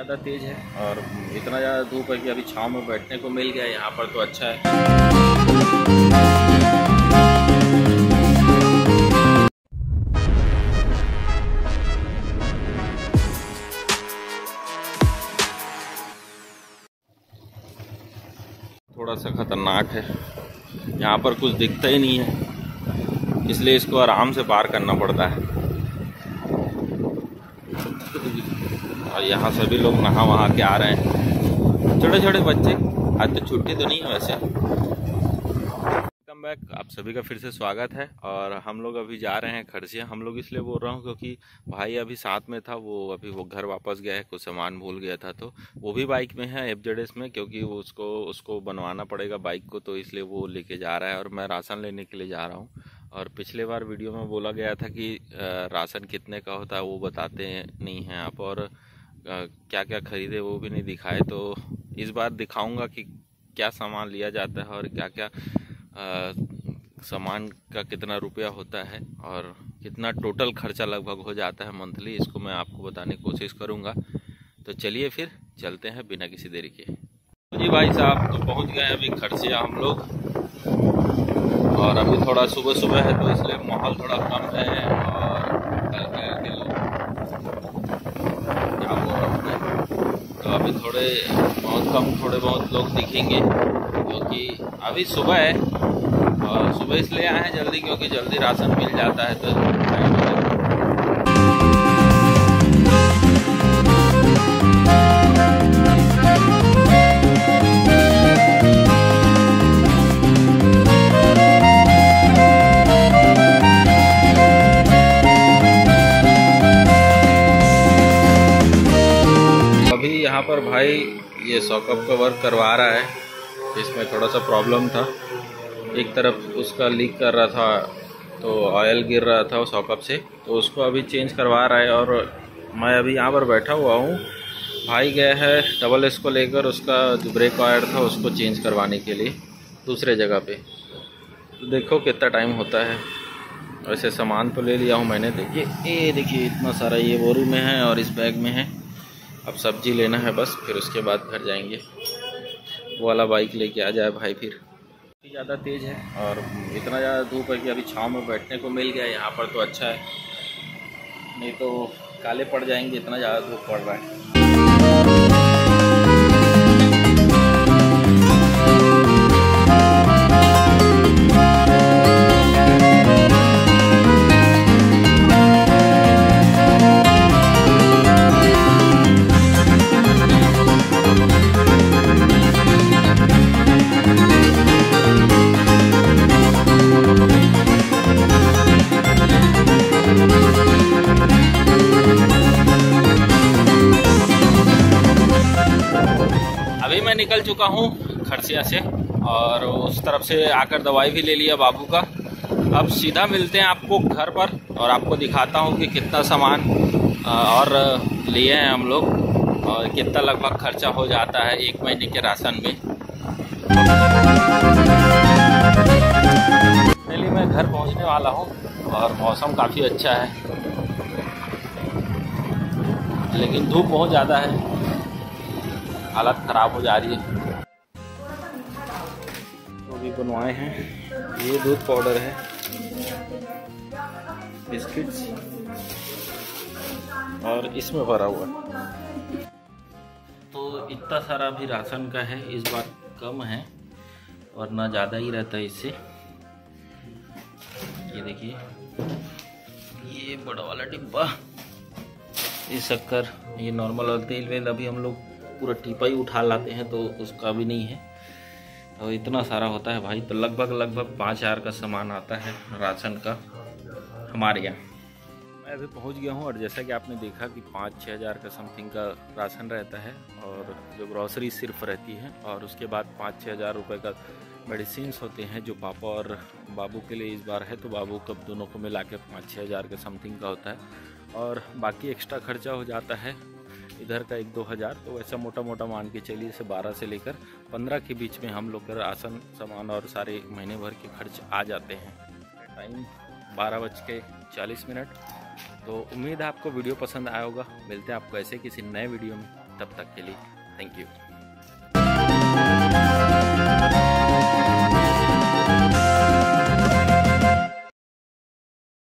ज़्यादा तेज़ है और इतना ज़्यादा धूप है कि अभी छाँव में बैठने को मिल गया यहाँ पर, तो अच्छा है। थोड़ा सा खतरनाक है, यहाँ पर कुछ दिखता ही नहीं है, इसलिए इसको आराम से पार करना पड़ता है। और यहाँ सभी लोग नहा वहा के आ रहे हैं, छोटे छोटे बच्चे। आज तो छुट्टी तो नहीं है वैसे। वेलकम बैक, आप सभी का फिर से स्वागत है। और हम लोग अभी जा रहे हैं खरसिया। हम लोग इसलिए बोल रहा हूँ क्योंकि भाई अभी साथ में था, वो घर वापस गया है, कुछ सामान भूल गया था, तो वो भी बाइक में है FZS में, क्योंकि वो उसको बनवाना पड़ेगा बाइक को, तो इसलिए वो लेके जा रहा है और मैं राशन लेने के लिए जा रहा हूँ। और पिछले बार वीडियो में बोला गया था कि राशन कितने का होता है वो बताते नहीं हैं आप, और क्या क्या खरीदे वो भी नहीं दिखाए। तो इस बार दिखाऊंगा कि क्या सामान लिया जाता है और क्या क्या सामान का कितना रुपया होता है और कितना टोटल खर्चा लगभग हो जाता है मंथली, इसको मैं आपको बताने की कोशिश करूंगा। तो चलिए फिर चलते हैं बिना किसी देरी के। तो जी भाई साहब, तो पहुंच गए अभी खरसिया हम लोग, और अभी थोड़ा सुबह सुबह है तो इसलिए माहौल थोड़ा कम है और हल्के हल्के लोग क्या बोल रहा हूँ मैं, तो अभी थोड़े बहुत लोग दिखेंगे क्योंकि अभी सुबह है। और सुबह इसलिए आए हैं जल्दी क्योंकि जल्दी राशन मिल जाता है, तो अभी यहाँ पर भाई ये सॉकअप का वर्क करवा रहा है। इसमें थोड़ा सा प्रॉब्लम था, एक तरफ उसका लीक कर रहा था तो ऑयल गिर रहा था सॉकअप से, तो उसको अभी चेंज करवा रहा है। और मैं अभी यहाँ पर बैठा हुआ हूँ, भाई गया है डबल एस को लेकर उसका जो ब्रेक वायर था उसको चेंज करवाने के लिए दूसरे जगह पे। तो देखो कितना टाइम होता है। वैसे सामान तो ले लिया हूँ मैंने, देखिए इतना सारा ये बोरी में है और इस बैग में है। अब सब्जी लेना है बस, फिर उसके बाद घर जाएंगे। वो वाला बाइक लेके आ जाए भाई। फिर ज़्यादा तेज़ है और इतना ज़्यादा धूप है कि अभी छाँव में बैठने को मिल गया यहाँ पर, तो अच्छा है, नहीं तो काले पड़ जाएंगे, इतना ज़्यादा धूप पड़ रहा है। अभी मैं निकल चुका हूँ खरसिया से और उस तरफ से आकर दवाई भी ले लिया बाबू का। अब सीधा मिलते हैं आपको घर पर और आपको दिखाता हूँ कि कितना सामान और लिए हैं हम लोग और कितना लगभग खर्चा हो जाता है 1 महीने के राशन में। फाइनली मैं घर पहुँचने वाला हूँ और मौसम काफ़ी अच्छा है, लेकिन धूप बहुत ज़्यादा है, हालत ख़राब हो जा रही है। तो भी बनवाए हैं, ये दूध पाउडर है, बिस्किट्स और इसमें भरा हुआ। तो इतना सारा भी राशन का है, इस बार कम है और ना ज़्यादा ही रहता है इससे। ये देखिए, ये बड़ा वाला डिब्बा, ये शक्कर, ये नॉर्मल और तेल वेल अभी हम लोग पूरा टीपा ही उठा लाते हैं तो उसका भी नहीं है। तो इतना सारा होता है भाई, तो लगभग 5000 का सामान आता है राशन का हमारे यहाँ। मैं अभी पहुँच गया हूँ और जैसा कि आपने देखा कि 5-6 हज़ार का समथिंग का राशन रहता है और जो ग्रॉसरी सिर्फ रहती है, और उसके बाद 5-6 हज़ार रुपये का मेडिसिन्स होते हैं जो पापा और बाबू के लिए इस बार है, तो बाबू का दोनों को मिला के 5-6 हज़ार का समथिंग का होता है। और बाकी एक्स्ट्रा खर्चा हो जाता है इधर का 1-2 हज़ार। तो वैसा मोटा मोटा मान के चलिए से 12 से लेकर 15 के बीच में हम लोग का राशन सामान और सारे महीने भर के खर्च आ जाते हैं। टाइम 12:40। तो उम्मीद है आपको वीडियो पसंद आया होगा। मिलते हैं आपको ऐसे किसी नए वीडियो में। तब तक के लिए थैंक यू।